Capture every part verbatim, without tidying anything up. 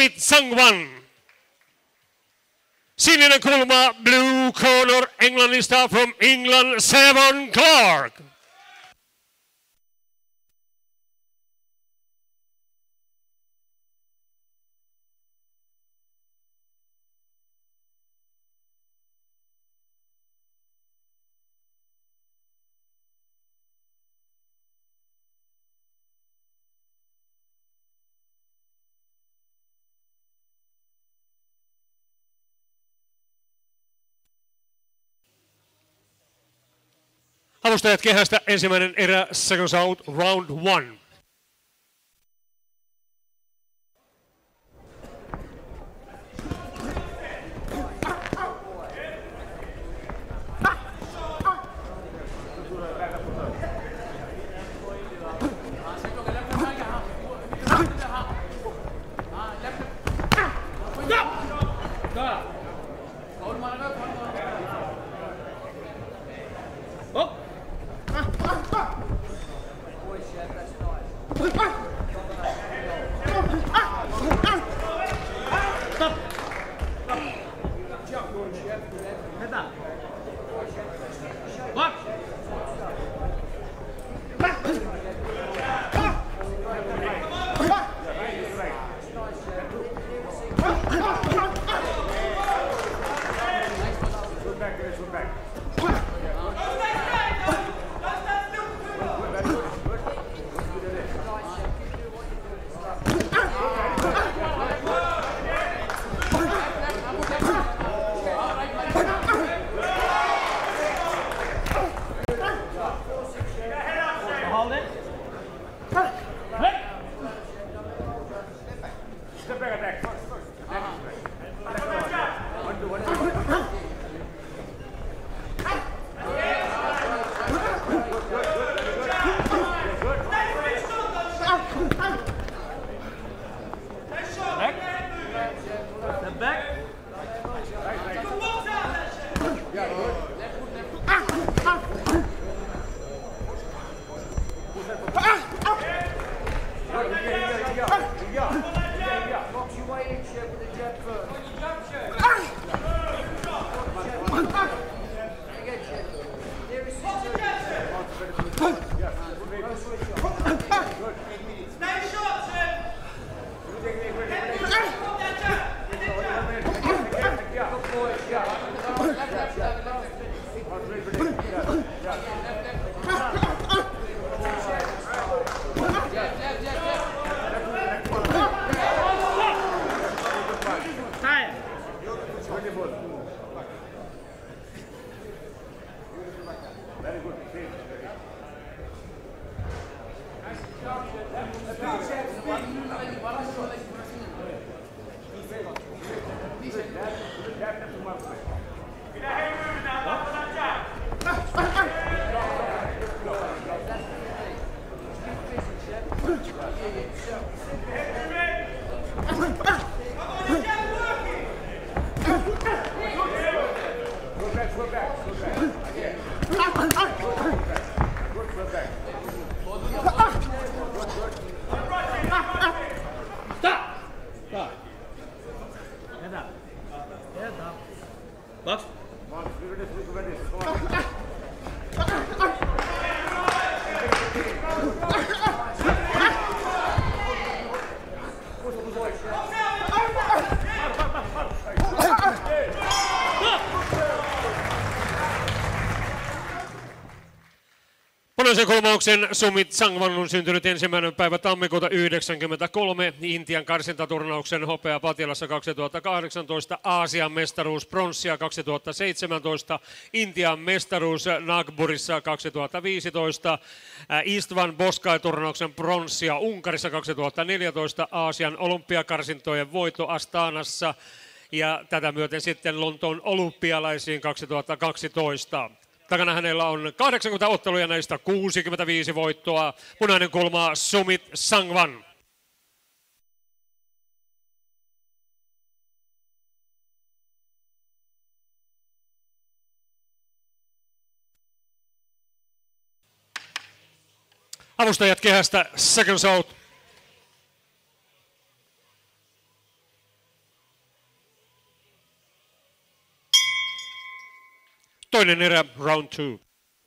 Sumit Sangwan. Sininen kulma, blue corner, Englannista from England, Sevon Clark. Avustajat kehästä ensimmäinen erä, seconds out, round one. Punaisen kulmauksen Sumit Sangwan on syntynyt ensimmäinen päivä tammikuuta yhdeksänkymmentäkolme. Intian karsintaturnauksen hopea Patialassa kaksituhattakahdeksantoista, Aasian mestaruus pronssia kaksituhattaseitsemäntoista, Intian mestaruus Nagburissa kaksituhattaviisitoista, Istvan Boskai-turnauksen pronssia Unkarissa kaksituhattaneljätoista, Aasian olympiakarsintojen voitto Astanassa ja tätä myöten sitten Lontoon olympialaisiin kaksituhattakaksitoista. Takana hänellä on kahdeksankymmentä otteluja, näistä kuusikymmentäviisi voittoa. Punainen kulma Sumit Sangwan. Avustajat kehästä, seconds out. Toinen erä, round two.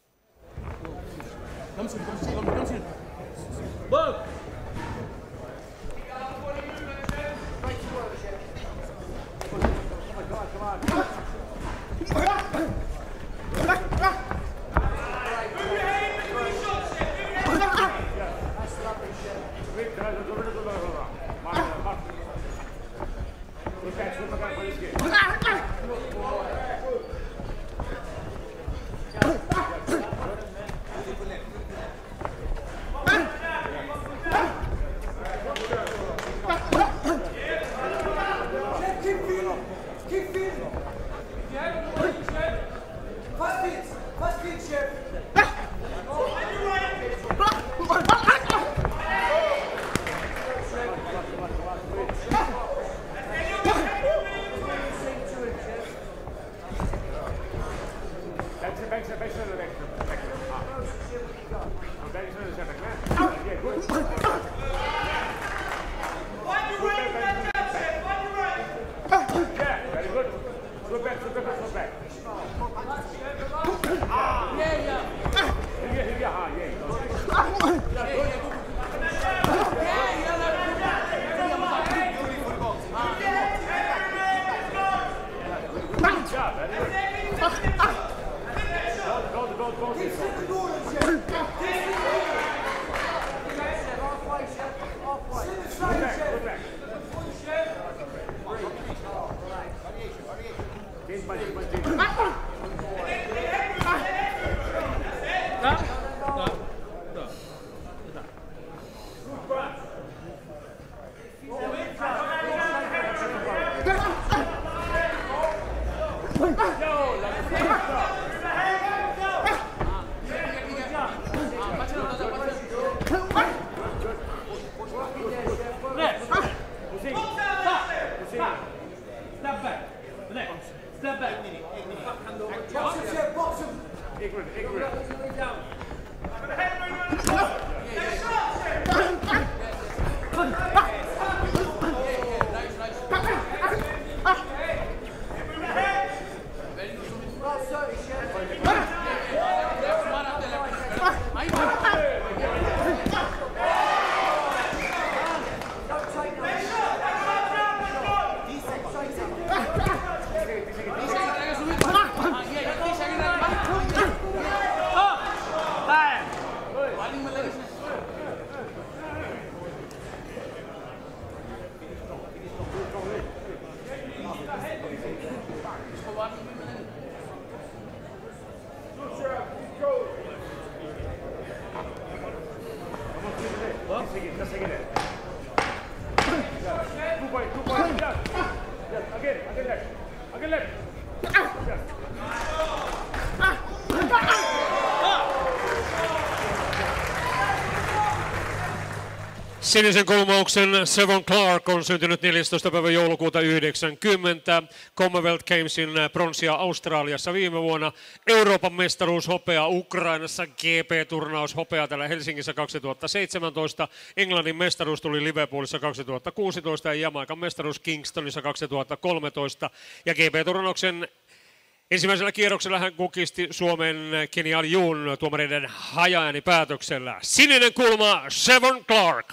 Sinisen kulmauksen Sevon Clark on syntynyt neljästoista päivä joulukuuta yhdeksänkymmentä. Commonwealth Gamesin pronssia Australiassa viime vuonna. Euroopan mestaruus hopea Ukrainassa. G P-turnaus hopea täällä Helsingissä kaksituhattaseitsemäntoista. Englannin mestaruus tuli Liverpoolissa kaksituhattakuusitoista ja Jamaikan mestaruus Kingstonissa kaksituhattakolmetoista. Ja G P-turnauksen ensimmäisellä kierroksella hän kukisti Suomen Kenny Aljun tuomareiden hajaäänipäätöksellä. Sininen kulma Sevon Clark.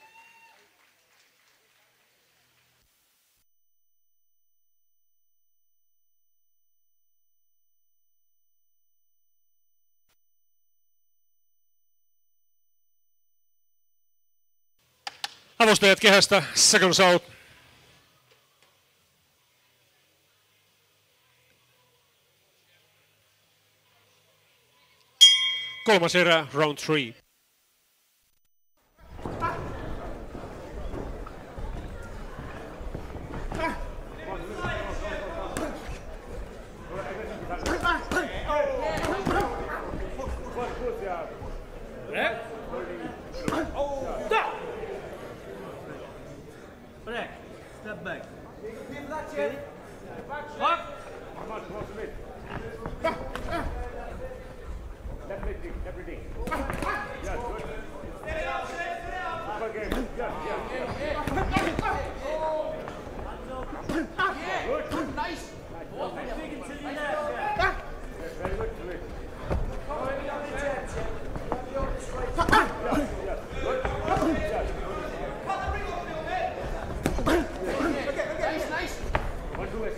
Avustajat kehästä, seconds out. Kolmas erä, round three. Step back. Up.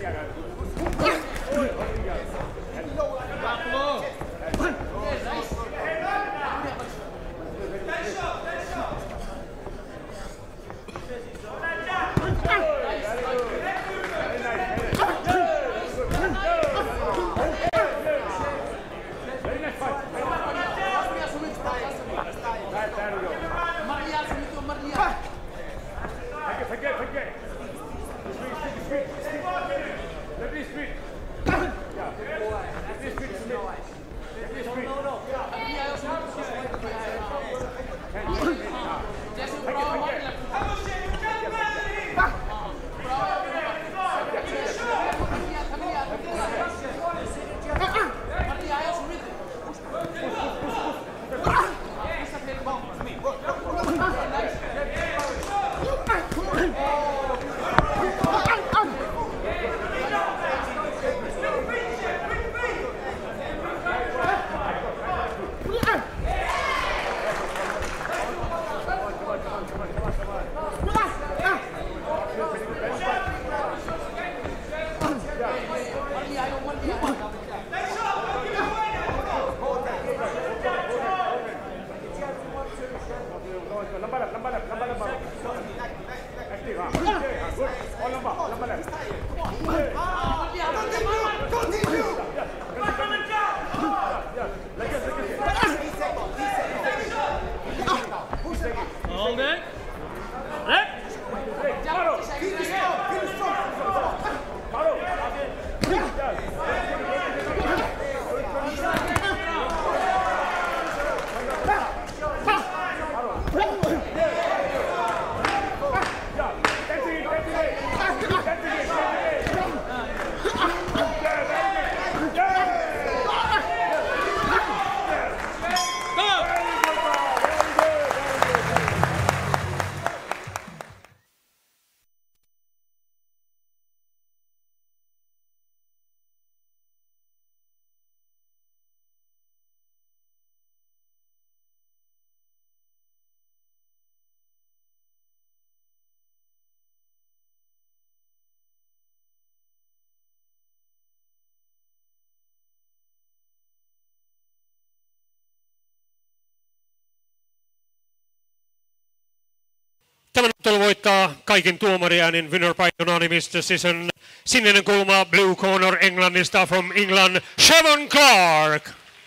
Tämän ottelun voittaa kaikin tuomariäänin winner by unanimous decision. Sininen kulma blue corner Englannista from England, Siobhan Clarke.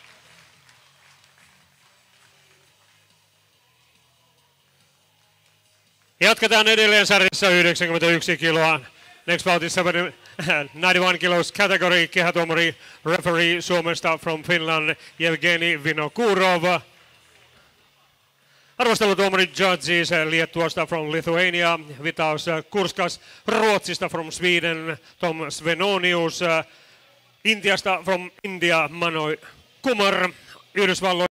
Jatketaan edelleen sarjassa yhdeksänkymmentäyksi kiloa. Next bout is ninety-one kilos category. Kehätuomari referee Suomesta from Finland, Evgeni Vinokurov. Arvostelutuomari judges Liettuasta from Lithuania, Vitaus Kurskas, Ruotsista from Sweden, Tom Svenonius, Intiasta from India, Manoj Kumar, Yhdysvalloista